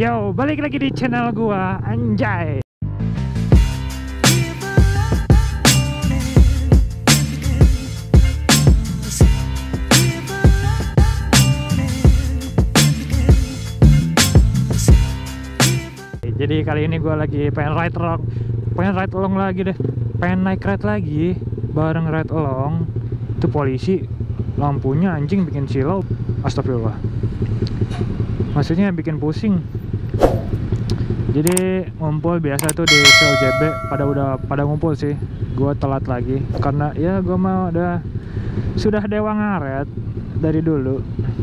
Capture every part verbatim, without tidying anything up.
Yo, balik lagi di channel gua, anjay. Jadi kali ini gua lagi pengen ride along, pengen ride along lagi deh, pengen naik ride lagi bareng ride along. Itu polisi lampunya anjing bikin silau, astagfirullah. Maksudnya bikin pusing. Jadi ngumpul biasa tuh di sel J B, pada udah pada ngumpul sih. Gua telat lagi karena ya gua mau udah sudah dewa ngaret dari dulu.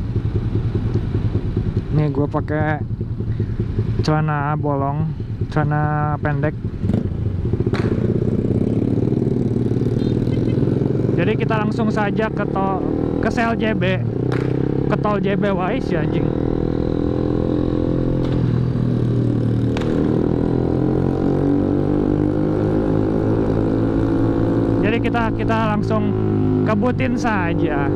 Nih gua pakai celana bolong, celana pendek. Jadi kita langsung saja ke tol, ke sel J B, ke tol J B Wais ya anjing. Jadi kita kita langsung kebutin saja.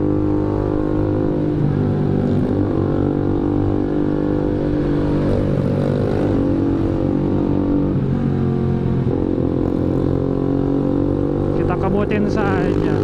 Kita kebutin saja.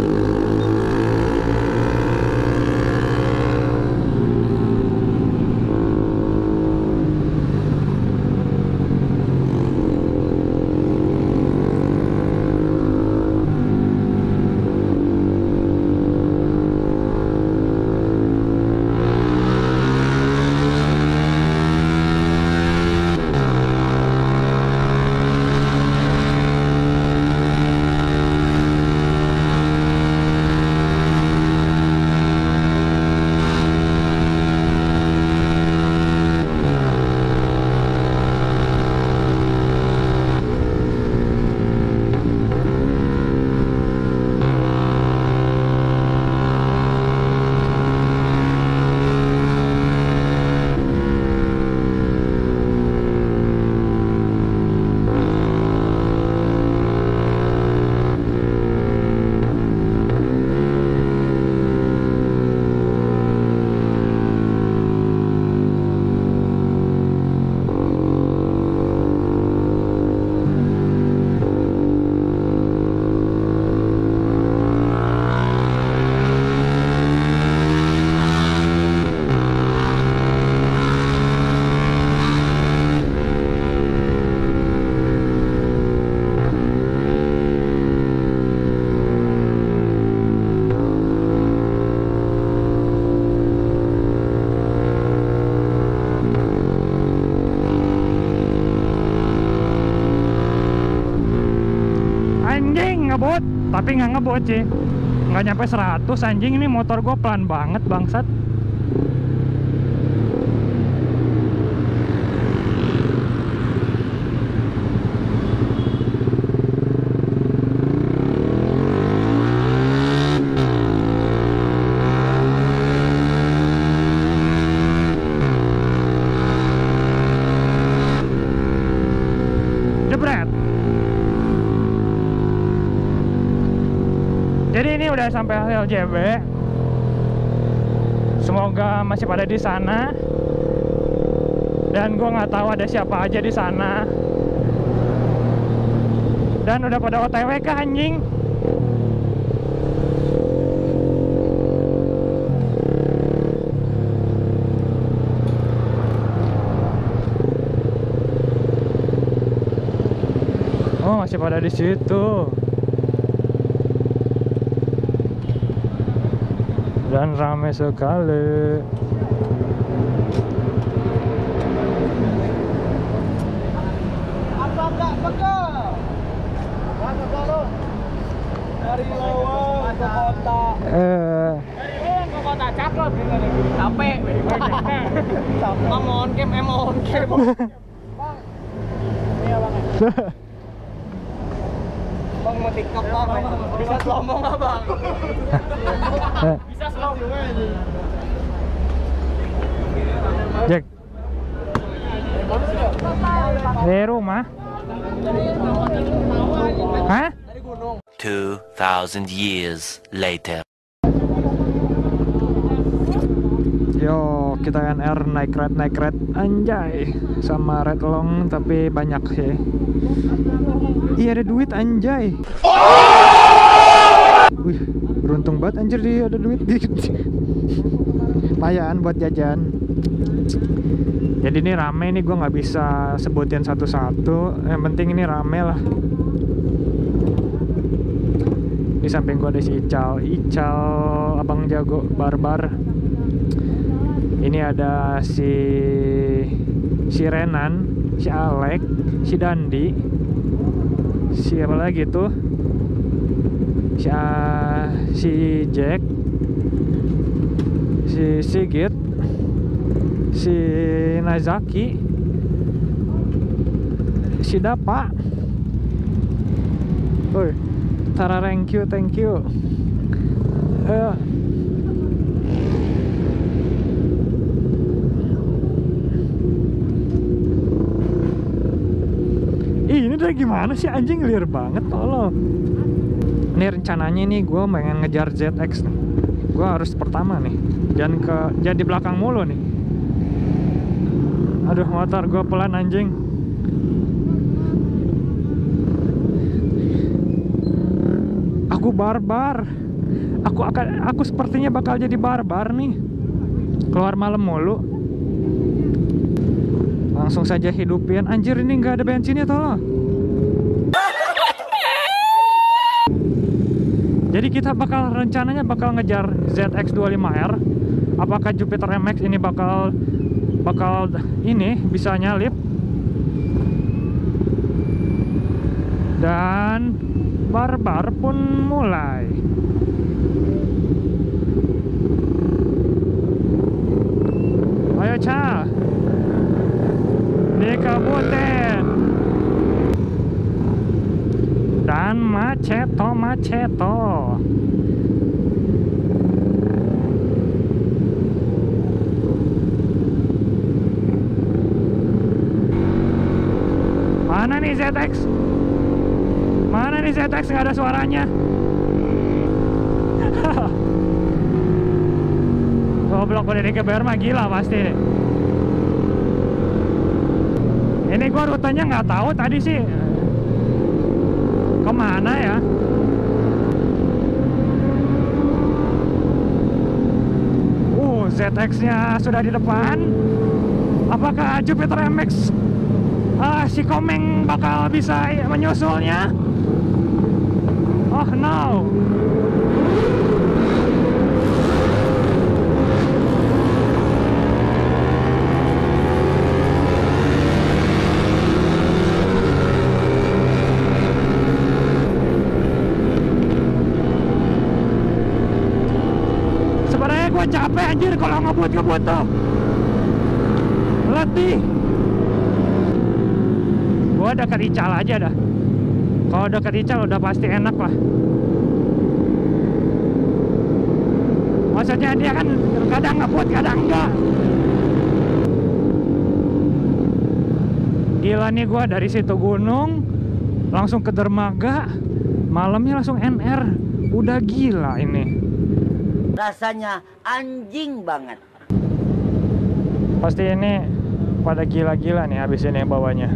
Anjing ngebut, tapi nggak ngebut sih, nggak nyampe seratus anjing. Ini motor gue pelan banget bangsat. Jebret. Jadi ini udah sampai sel J B. Semoga masih pada di sana. Dan gue nggak tahu ada siapa aja di sana. Dan udah pada O T W kah anjing? Oh, masih pada di situ. Dan ramai sekali. Apa enggak betul? Mana kalau dari Lawang ke kota? Eh, Dari Lawang ke kota cakep. Capek. Mamon kem emon kem. Bang. Iya bang. Bang mau TikTok bang, bisa ngomong nggak bang? Bisa slow. Jack. Dari rumah? Hah? Dari gunung. Two thousand years later. Yo, kita N R naik red naik red anjay sama red long tapi banyak sih. Iya ada duit anjay. Wih, beruntung banget anjir dia ada duit dikit. Lumayan buat jajan. Jadi ini rame nih, gue nggak bisa sebutin satu-satu. Yang penting ini rame lah. Di samping gue ada si Ical, Ical abang jago barbar. Ini ada si si Renan, si Alek, si Dandi, siapa lagi tuh? Si uh, si Jack, si Sigit, si Nazaki, si Dapa. Oi, Tara, thank you, thank you. Uh, Ih, ini udah gimana sih anjing, liar banget tolong. Ini rencananya nih gue pengen ngejar Z X nih. Gue harus pertama nih. Jangan ke jangan di belakang mulu nih. Aduh, motor gue pelan anjing. Aku barbar. Aku akan aku sepertinya bakal jadi barbar nih. Keluar malam mulu. Langsung saja hidupin. Anjir, ini nggak ada bensinnya tolong. Jadi kita bakal rencananya bakal ngejar Z X dua puluh lima R. Apakah Jupiter M X ini bakal bakal ini bisa nyalip? Dan barbar pun mulai. Ayo Ca, dikebutin. Dan maceto maceto. Mana nih Z X? Mana nih Z X? Nggak ada suaranya. Goblok, udah di K B R mah gila pasti. Ini gua rutenya nggak tahu tadi sih kemana ya. Uh, Z X-nya sudah di depan. Apakah Jupiter M X ah, si Komeng bakal bisa menyusulnya? Oh no. Gue capek anjir kalau ngebut-ngebut tuh, letih. Gue dekat Ical aja dah. Kalau dekat Ical udah pasti enak lah. Maksudnya dia kan kadang ngebut kadang enggak. Gila nih, gue dari situ gunung langsung ke dermaga, malamnya langsung N R. Udah gila ini. Rasanya anjing banget. Pasti ini pada gila-gila nih habis ini bawanya.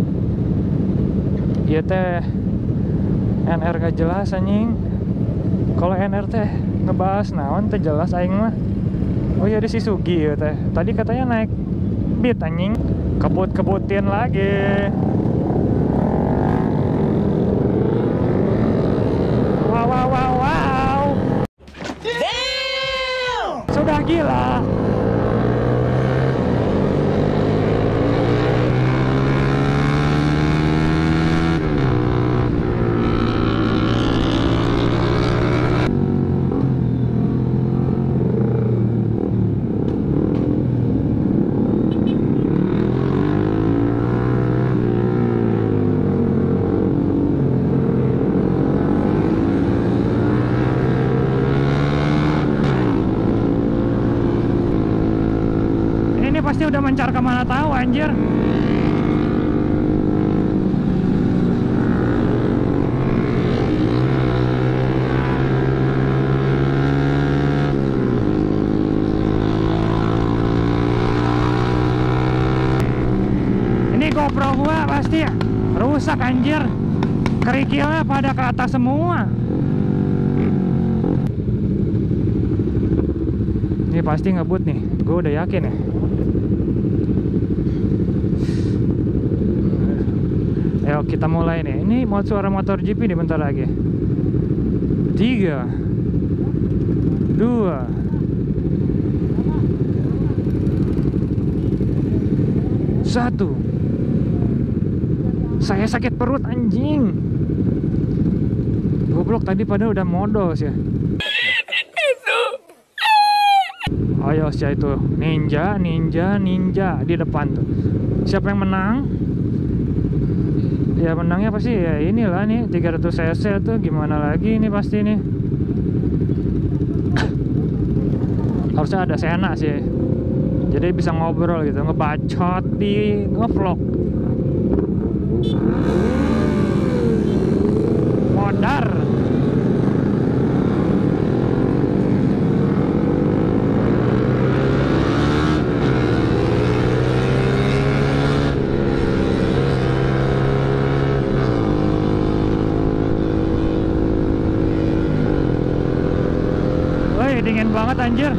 Iya teh N R gak jelas anjing. Kalau N R teh ngebahas naon teh jelas aing mah. Oh iya, ada si Sugi ya teh. Tadi katanya naik Beat anjing. Kebut-kebutin lagi. Wow wow wow wow. Sudah gila. Pasti udah mencar kemana tahu anjir. GoPro gua pasti rusak anjir. Kerikilnya pada ke atas semua. Ini pasti ngebut nih, gue udah yakin ya. Ayo kita mulai nih. Ini mau suara motor G P nih bentar lagi. Tiga, dua, satu. Saya sakit perut anjing. Goblok, tadi pada udah modus ya. Ayo sih itu ninja, ninja, ninja di depan tuh. Siapa yang menang? Ya menangnya pasti ya inilah nih tiga ratus cc tuh, gimana lagi ini pasti nih. Harusnya ada Sena sih. Jadi bisa ngobrol gitu, ngebacot di ngevlog. Modar. Woi, dingin banget anjir.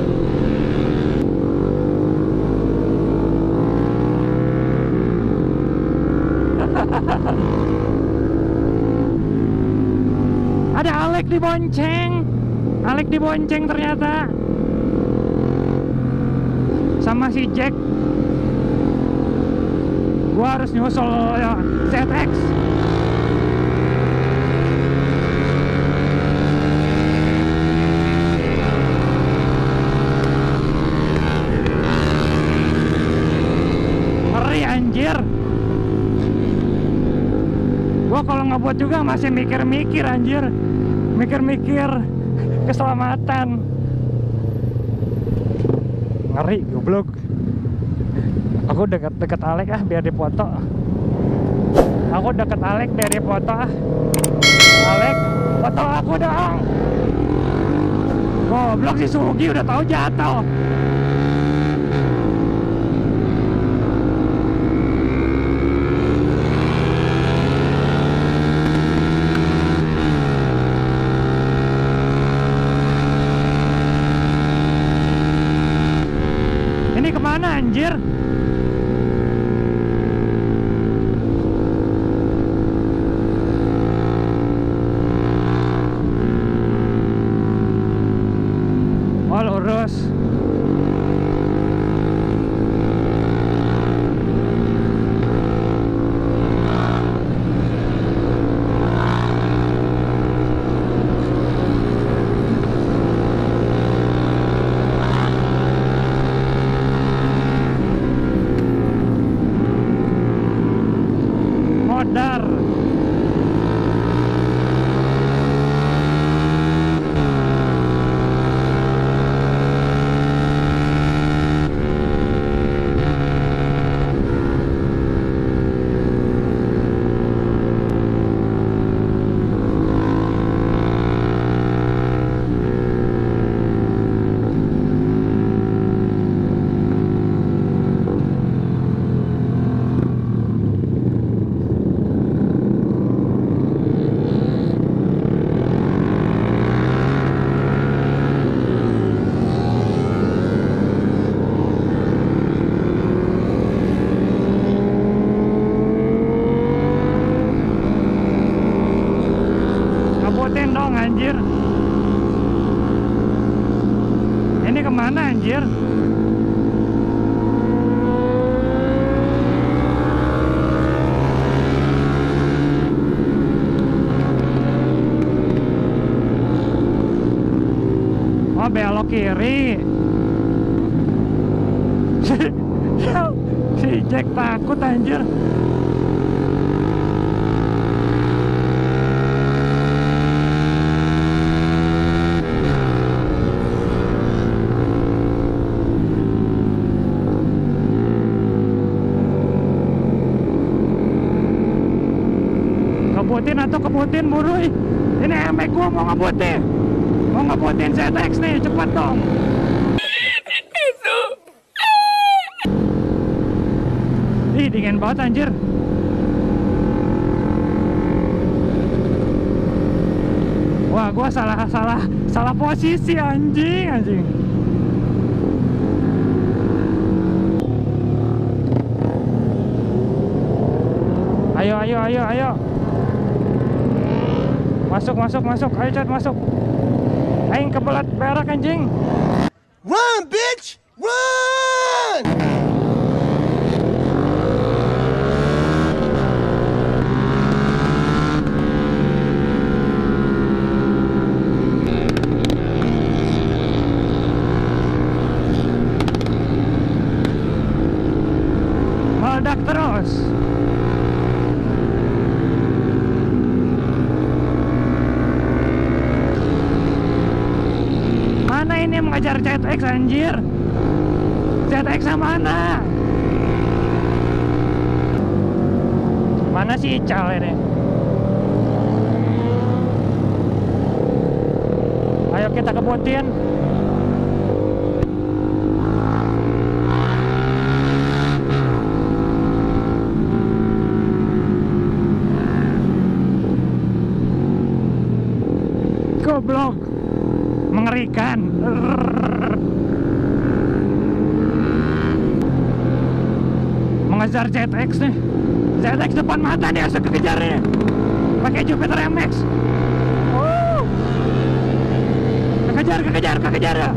Ada Alek dibonceng. Alek dibonceng ternyata. Sama si Jack. Gua harus nyusul ya, Z X. Ngeri anjir. Gua kalau ngebuat juga masih mikir-mikir anjir. Mikir-mikir keselamatan. Ngeri goblok. Aku deket-deket Alek ah biar dipoto. Aku deket Alek biar dipoto ah. Alek, foto aku dong. Goblok si Sugi udah tahu jatuh. Kemana anjir? Oh lurus. Modar. Ngaputin dong anjir. Ini kemana anjir? Oh belok kiri. Si Jack takut anjir. Ngebutin atau kebutin buru. Ini emek gua mau ngebutin. Mau ngebutin Z X nih, cepet dong. Ih dingin banget anjir. Wah, gua salah salah salah posisi anjing anjing. Ayo ayo ayo ayo. Masuk masuk masuk. Ayo cat masuk. Aing kebelat berak anjing. Run, bitch! Run! Meledak terus. Mana ini mengajar Z X anjir? Z X mana? Mana si Ical ini? Ayo kita kebutin. Goblok, mengerikan. Mengejar Z X nih. Z X depan mata nih, harus kekejar nih. Pakai Jupiter M X. Wuh. Kekejar, kekejar, kekejar ya.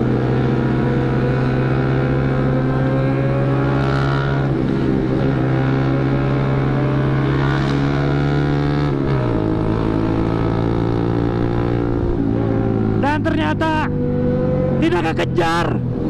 Dan ternyata tidak kekejar.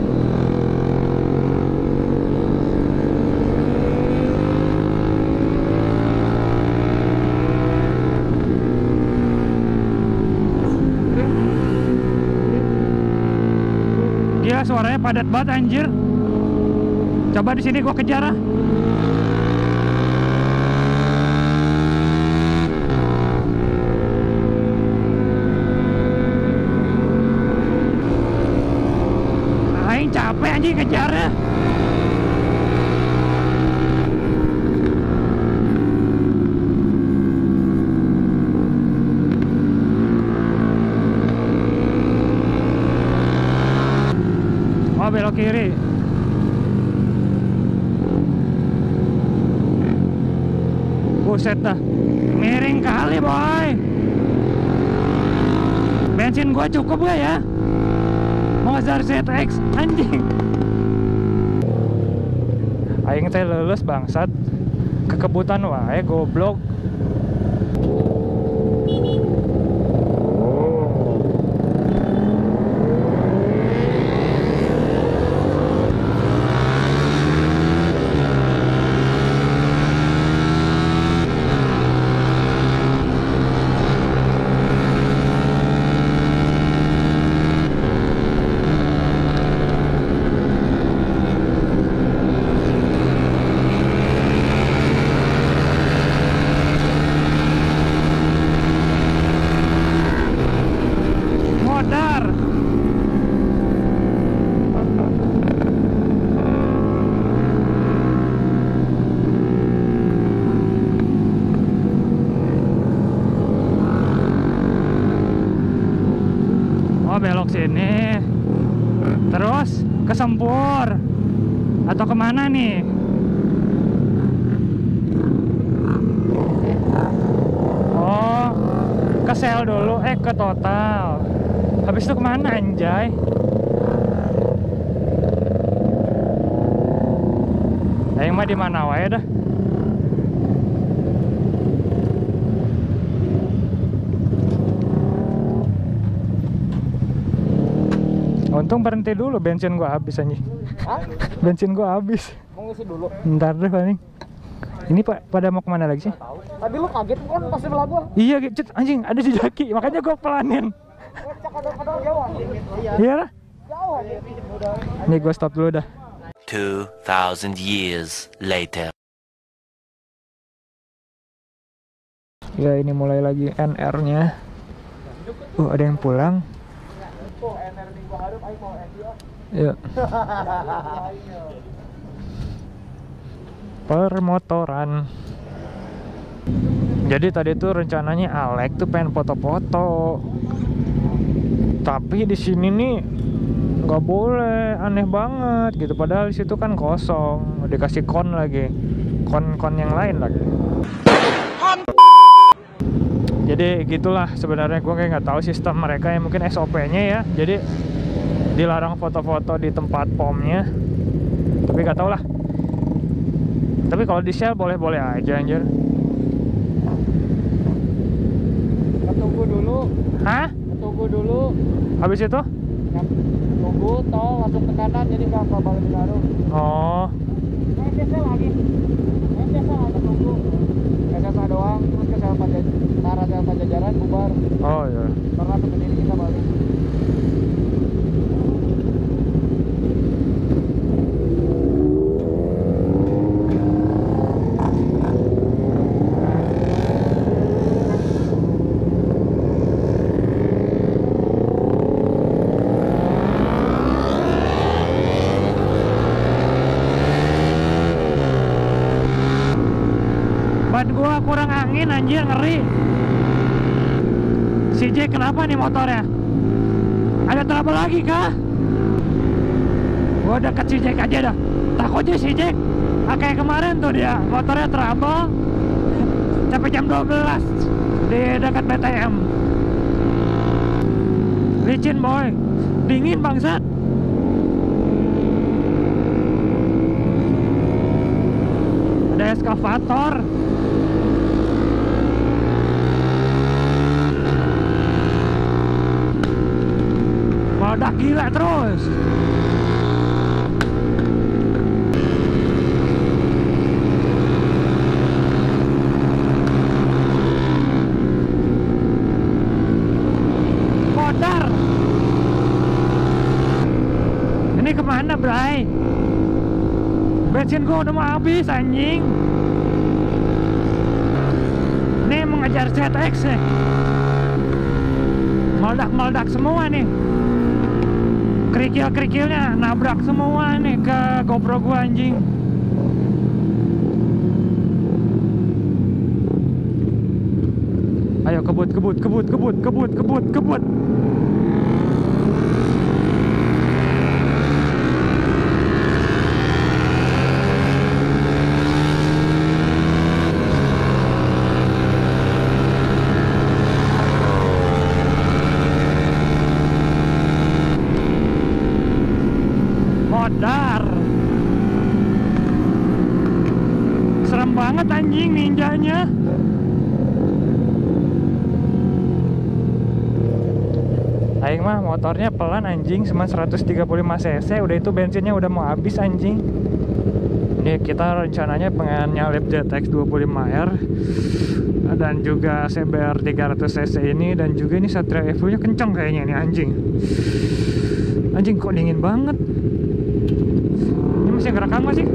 Gila, suaranya padat banget anjir. Coba di sini gua kejar ah. Aing capek anjing kejarnya. Oh, belok kiri. Buset dah, miring kali boy. Bensin gua cukup gak ya? Mengejar Z X anjing. Aing teh lulus bangsat. Kekebutan wae goblok. Modar. Oh, belok sini. Terus ke Sempur. Atau kemana nih? Oh, ke Sel dulu, eh ke Total. Habis itu kemana anjay? Aing mah di mana wae dah. Untung berhenti dulu, bensin gua habis anjing. Hah? Bensin gua habis. Mau ngisi dulu. Ntar deh paling. Ini pak pada mau kemana lagi sih? Tadi lu kaget kan pas sebelah gua. Iya, cet, anjing ada si Jaki, makanya gua pelanin. Cek kadang-kadang jauh. Iya lah. Jauh aja. Nih gua stop dulu dah. Two thousand years later. Ya ini mulai lagi N R-nya. Uh, ada yang pulang. Ya. permotoran. Jadi tadi tuh rencananya Alek tuh pengen foto-foto, tapi di sini nih nggak boleh, aneh banget gitu. Padahal di situ kan kosong, dikasih kon lagi, kon-kon yang lain lagi. Jadi gitulah sebenarnya, gue kayak nggak tahu sistem mereka yang mungkin S O P-nya ya. Jadi dilarang foto-foto di tempat pomnya, tapi nggak tahu lah. Tapi kalau di Shell boleh-boleh aja anjir. Tunggu dulu. Hah? Tunggu dulu. Habis itu? Tunggu tol langsung ke kanan, jadi nggak ke Bali-Binaru. Oh. Naik desa lagi. Naik desa lagi tunggu. S M A doang, terus ke Sel Pajajaran, Tara Sel Pajajaran bubar. Oh iya. Karena seperti ini kita balik. Ban gua kurang angin anjir, ngeri. Si Jack kenapa nih motornya? Ada trouble lagi kah? Gua deket si Jack aja dah. Takutnya si Jack ah, kayak kemarin tuh dia motornya trouble sampai jam dua belas di dekat B T M. Licin boy, dingin bangsat. Ada eskavator. Meledak gila terus. Modar. Ini kemana, Bray? Bensin gua udah mau habis anjing. Ini mengejar Z X nih. Meledak-meledak semua nih. Kerikil-kerikilnya nabrak semua nih ke GoPro gua anjing. Ayo kebut kebut kebut kebut kebut kebut kebut. Modar. Serem banget anjing ninjanya. Aing mah motornya pelan anjing, cuma seratus tiga puluh lima cc, udah itu bensinnya udah mau habis anjing. Ini kita rencananya pengen nyalip Z X dua puluh lima R dan juga C B R tiga ratus cc ini, dan juga ini Satria Evo nya kenceng kayaknya nih anjing. Anjing kok dingin banget. Ini masih ngerekam masih?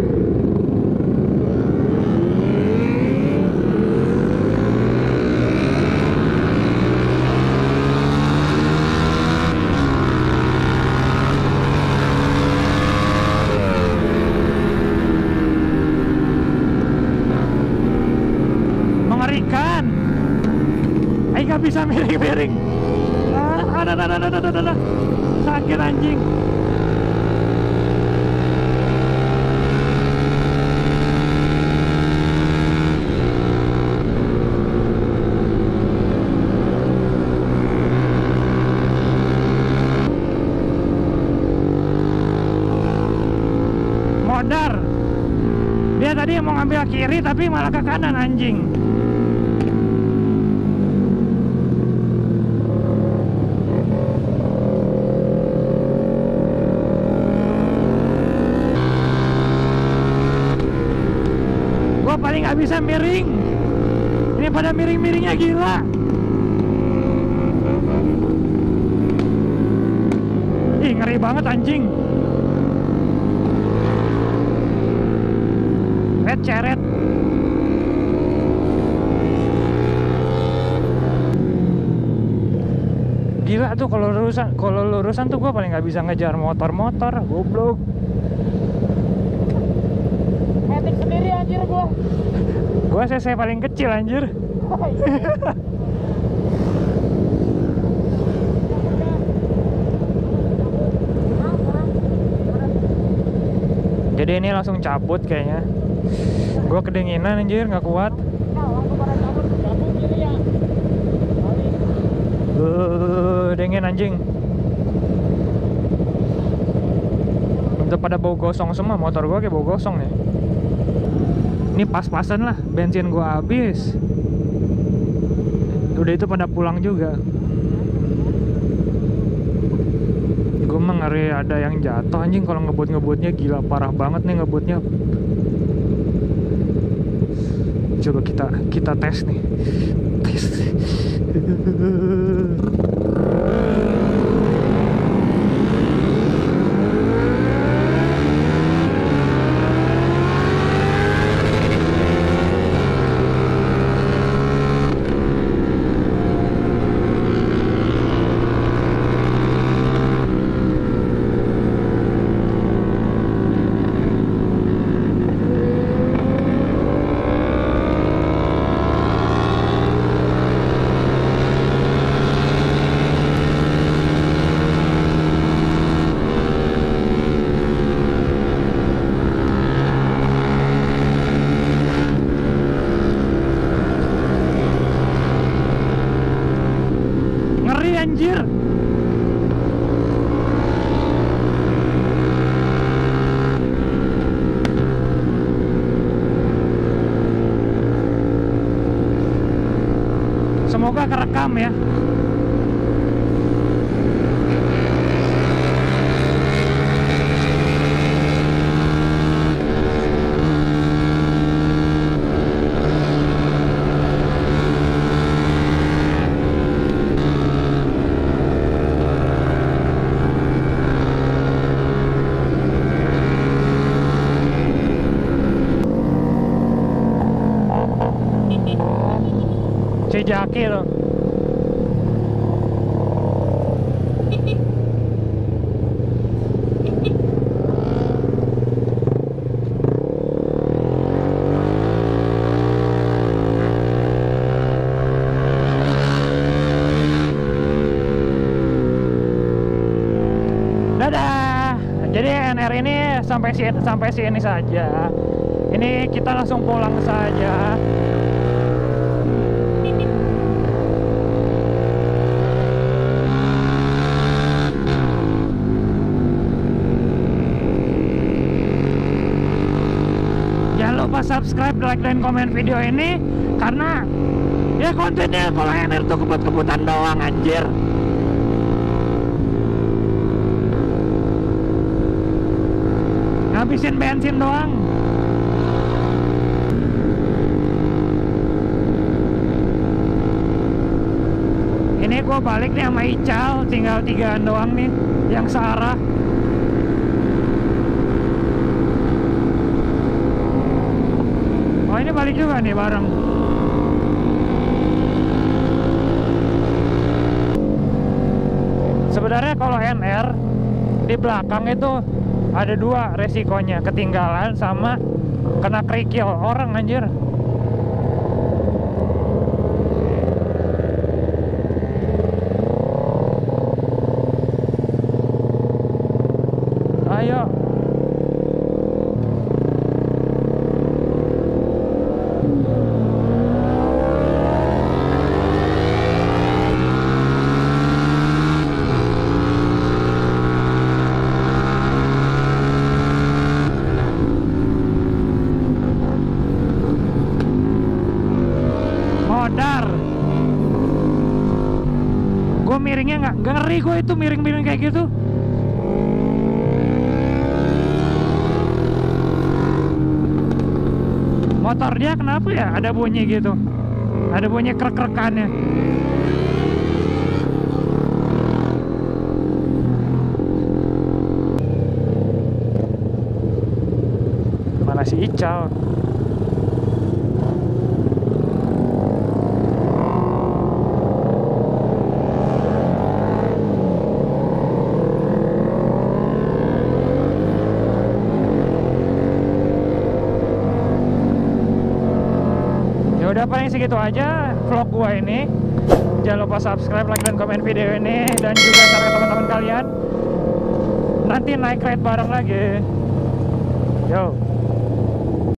Mengerikan. Ayo gak bisa miring-miring. Ah, ada, ada, ada, ada, ada, ada. Sakit anjing. Modar. Dia tadi mau ngambil kiri tapi malah ke kanan anjing. Gua paling nggak bisa miring. Ini pada miring-miringnya gila. Ih, ngeri banget anjing. Red ceret. Gila tuh kalau lurusan, kalau lurusan tuh gua paling nggak bisa ngejar motor-motor, goblok. Matic sendiri anjir gua. Gua C C paling kecil anjir. Jadi ini langsung cabut kayaknya. Gua kedinginan anjir, nggak kuat. Uh, dingin anjing. Udah pada bau gosong semua, motor gua kayak bau gosong nih. Ini pas-pasan lah, bensin gua habis. Udah itu pada pulang juga. Gue mah ngeri ada yang jatuh anjing kalau ngebut-ngebutnya, gila parah banget nih ngebutnya. Coba kita kita tes nih. Tes. Anjir. Semoga kerekam ya. Jaki loh. Dadah. Jadi N R ini sampai sini sampai sini saja. Ini kita langsung pulang saja. Lupa subscribe, like, dan komen video ini karena ya kontennya kalau N R tuh kebut-kebutan doang anjir. Ngabisin bensin doang. Ini gua balik nih sama Ical, tinggal tigaan doang nih yang searah. Ini balik juga nih bareng. Sebenarnya kalau N R di belakang itu ada dua resikonya, ketinggalan sama kena kerikil orang anjir. Ayo. Gue miringnya nggak ngeri, gue itu miring-miring kayak gitu. Motor dia kenapa ya ada bunyi gitu, ada bunyi krek-krekannya. Mana si Ical? Ya udah paling segitu aja vlog gua ini. Jangan lupa subscribe, like, dan komen video ini, dan juga share ke teman-teman kalian. Nanti naik ride bareng lagi. Yo.